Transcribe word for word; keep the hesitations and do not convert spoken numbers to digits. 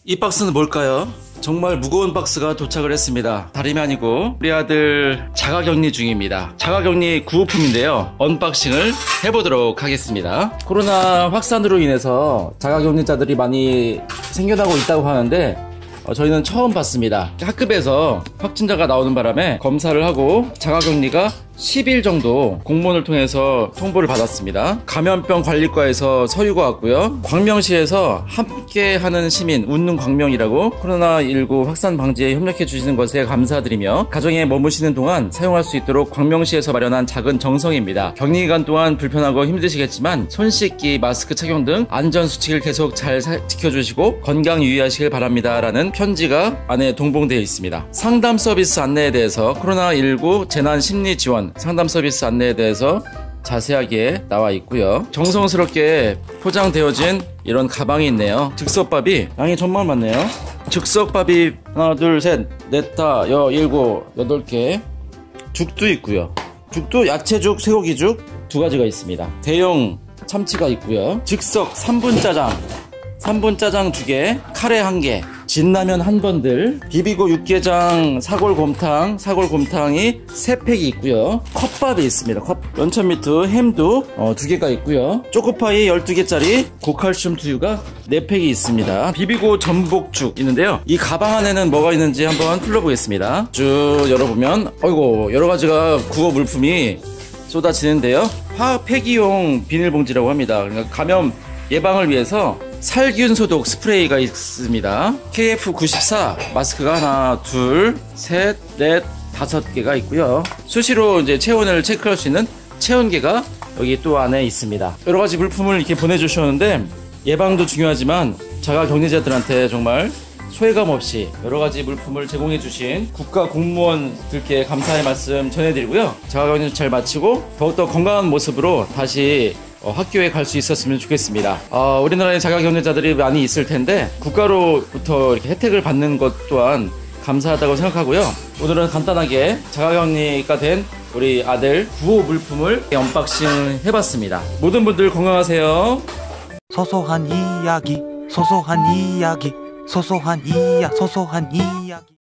이 박스는 뭘까요? 정말 무거운 박스가 도착을 했습니다. 다름이 아니고 우리 아들 자가격리 중입니다. 자가격리 구호품인데요, 언박싱을 해보도록 하겠습니다. 코로나 확산으로 인해서 자가격리자들이 많이 생겨나고 있다고 하는데 어, 저희는 처음 봤습니다. 학급에서 확진자가 나오는 바람에 검사를 하고 자가격리가 십 일 정도 공무원을 통해서 통보를 받았습니다. 감염병 관리과에서 서류가 왔고요. 광명시에서 함께하는 시민 웃는 광명이라고 코로나 일구 확산 방지에 협력해 주시는 것에 감사드리며 가정에 머무시는 동안 사용할 수 있도록 광명시에서 마련한 작은 정성입니다. 격리기간 동안 불편하고 힘드시겠지만 손 씻기, 마스크 착용 등 안전수칙을 계속 잘 사, 지켜주시고 건강 유의하시길 바랍니다 라는 편지가 안에 동봉되어 있습니다. 상담 서비스 안내에 대해서 코로나 일구 재난심리지원 상담 서비스 안내에 대해서 자세하게 나와 있고요. 정성스럽게 포장되어진 이런 가방이 있네요. 즉석밥이 양이 정말 많네요. 즉석밥이 하나 둘셋넷 다 여 일곱 여덟 개. 죽도 있고요. 죽도 야채죽, 쇠고기죽 두 가지가 있습니다. 대용 참치가 있고요. 즉석 삼 분 짜장 삼 분 짜장 두 개, 카레 한 개, 진라면 한 번들, 비비고 육개장, 사골곰탕, 사골곰탕이 세 팩이 있고요. 컵밥이 있습니다. 컵, 연천미트, 햄도 어, 두 개가 있고요. 초코파이 열두 개짜리 고칼슘 두유가 네 팩이 있습니다. 비비고 전복죽 있는데요. 이 가방 안에는 뭐가 있는지 한번 풀러보겠습니다. 쭉 열어보면 어이고 여러가지가 구워 물품이 쏟아지는데요. 화학 폐기용 비닐봉지라고 합니다. 그러니까 감염 예방을 위해서 살균 소독 스프레이가 있습니다. 케이에프 구십사 마스크가 하나, 둘, 셋, 넷, 다섯 개가 있고요. 수시로 이제 체온을 체크할 수 있는 체온계가 여기 또 안에 있습니다. 여러 가지 물품을 이렇게 보내주셨는데 예방도 중요하지만 자가격리자들한테 정말 소외감 없이 여러 가지 물품을 제공해 주신 국가 공무원들께 감사의 말씀 전해드리고요. 자가격리 잘 마치고 더욱더 건강한 모습으로 다시 어, 학교에 갈 수 있었으면 좋겠습니다. 어, 우리나라에 자가격리자들이 많이 있을 텐데 국가로부터 이렇게 혜택을 받는 것 또한 감사하다고 생각하고요. 오늘은 간단하게 자가격리가 된 우리 아들 구호 물품을 언박싱 해봤습니다. 모든 분들 건강하세요. 소소한 이야기, 소소한 이야기, 소소한 이야, 소소한 이야기.